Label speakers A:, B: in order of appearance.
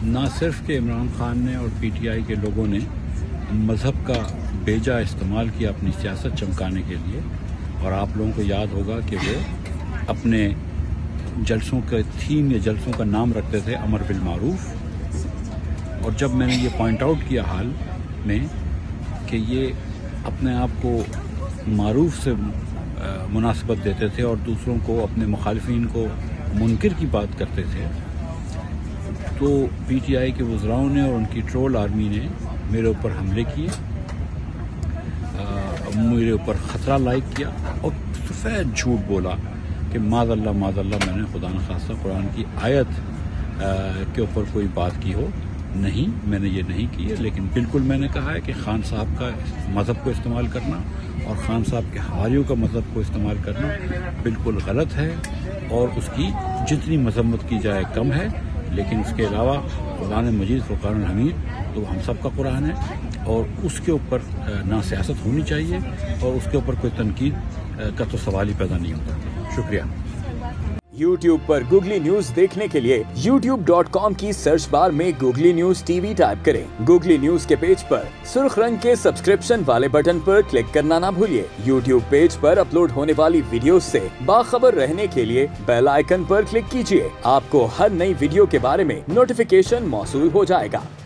A: نہ صرف کہ عمران خان نے اور پی ٹی آئی کے لوگوں نے مذہب کا بیجا استعمال کیا اپنی سیاست چمکانے کے لیے، اور آپ لوگوں کو یاد ہوگا کہ وہ اپنے جلسوں کا تھیم یا جلسوں کا نام رکھتے تھے امر بالمعروف، اور جب میں نے یہ پوائنٹ آؤٹ کیا حال میں کہ یہ اپنے آپ کو معروف سے مناسبت دیتے تھے اور دوسروں کو، اپنے مخالفین کو منکر کی بات کرتے تھے، تو پی ٹی آئی کے وزراؤں نے اور ان کی ٹرول آرمی نے میرے اوپر حملے کیے، میرے اوپر خطرہ لائق کیا اور سفید جھوٹ بولا کہ معاذ اللہ میں نے خدا نخواستہ قرآن کی آیت کے اوپر کوئی بات کی ہو۔ نہیں، میں نے یہ نہیں کی ہے، لیکن بالکل میں نے کہا ہے کہ خان صاحب کا مذہب کو استعمال کرنا اور خان صاحب کے حواریوں کا مذہب کو استعمال کرنا بالکل غلط ہے، اور اس کی جتنی مذمت کی جائے کم ہے، لیکن اس کے علاوہ قرآن مجید فرقان الحمید تو ہم سب کا قرآن ہے، اور اس کے اوپر نہ سیاست ہونی چاہیے اور اس کے اوپر کوئی تنقید کا تو سوال ہی پیدا نہیں ہوتا۔ شکریہ۔
B: YouTube پر گوگلی نیوز دیکھنے کے لیے youtube.com کی سرچ بار میں گوگلی نیوز ٹی وی ٹائپ کریں۔ گوگلی نیوز کے پیج پر سرخ رنگ کے سبسکرپشن والے بٹن پر کلک کرنا نہ بھولیے۔ YouTube پیج پر اپلوڈ ہونے والی ویڈیوز سے باخبر رہنے کے لیے بیل آئیکن پر کلک کیجیے۔ آپ کو ہر نئی ویڈیو کے بارے میں نوٹیفیکیشن موصول ہو جائے گا۔